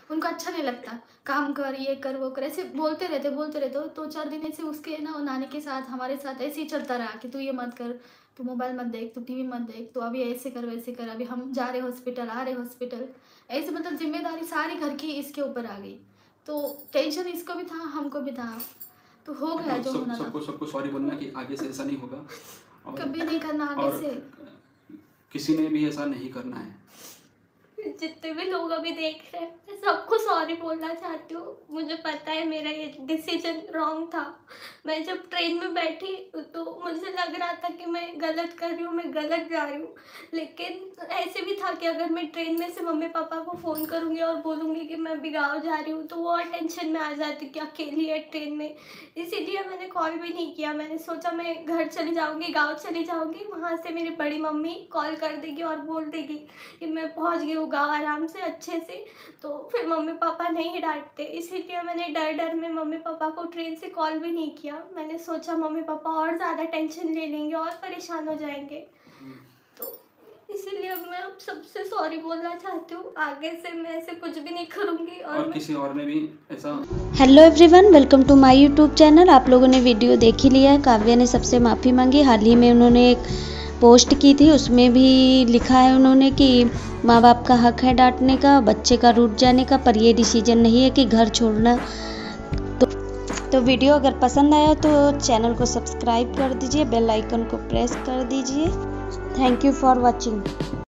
उनको अच्छा नहीं लगता, काम कर, ये कर, वो कर, ऐसे बोलते रहते। 2-4 दिन ऐसे उसके ना, वो नानी के साथ हमारे साथ ऐसे ही चलता रहा कि तू ये मत कर, तू मोबाइल मत देख, तू टीवी मत देख, तू अभी ऐसे कर वैसे कर, अभी हम जा रहे हॉस्पिटल, आ रहे हॉस्पिटल, ऐसे मतलब जिम्मेदारी सारी घर की इसके ऊपर आ गई। तो टेंशन इसको भी था, हमको भी था, तो हो गया जो होना था। सबको सॉरी बोलना कि आगे से ऐसा नहीं होगा, और कभी नहीं करना आगे और से। किसी ने भी ऐसा नहीं करना है। जितने भी लोग अभी देख रहे हैं, मैं सबको सॉरी बोलना चाहती हूँ। मुझे पता है मेरा ये डिसीजन रॉन्ग था। मैं जब ट्रेन में बैठी तो मुझे लग रहा था कि मैं गलत कर रही हूँ, मैं गलत जा रही हूँ। लेकिन ऐसे भी था कि अगर मैं ट्रेन में से मम्मी पापा को फ़ोन करूँगी और बोलूँगी कि मैं अभी गाँव जा रही हूँ, तो वो और टेंशन में आ जाती कि अकेली है ट्रेन में। इसीलिए मैंने कॉल भी नहीं किया। मैंने सोचा मैं घर चली जाऊँगी, गाँव चली जाऊँगी, वहाँ से मेरी बड़ी मम्मी कॉल कर देगी और बोल देगी कि मैं पहुँच गई हूँ गाँव आराम से अच्छे से, तो फिर मम्मी पापा नहीं डांटते। इसीलिए मैंने डर में मम्मी पापा को ट्रेन से कॉल भी नहीं किया। मैंने सोचा मम्मी पापा और ज़्यादा टेंशन ले लेंगे और परेशान हो जाएंगे, तो इसीलिए मैं अब सबसे सॉरी बोलना चाहती हूँ। आगे से मैं ऐसे कुछ भी नहीं करूँगी और किसी और ने भी ऐसा। Hello everyone, welcome to my YouTube channel. आप लोगों ने वीडियो देख ही लिया है। काव्या ने सबसे माफ़ी मांगी। हाल ही में उन्होंने एक पोस्ट की थी, उसमें भी लिखा है उन्होंने कि माँ बाप का हक है डांटने का, बच्चे का रूठ जाने का, पर ये डिसीजन नहीं है कि घर छोड़ना। तो वीडियो अगर पसंद आया तो चैनल को सब्सक्राइब कर दीजिए, बेल आइकन को प्रेस कर दीजिए। Thank you for watching.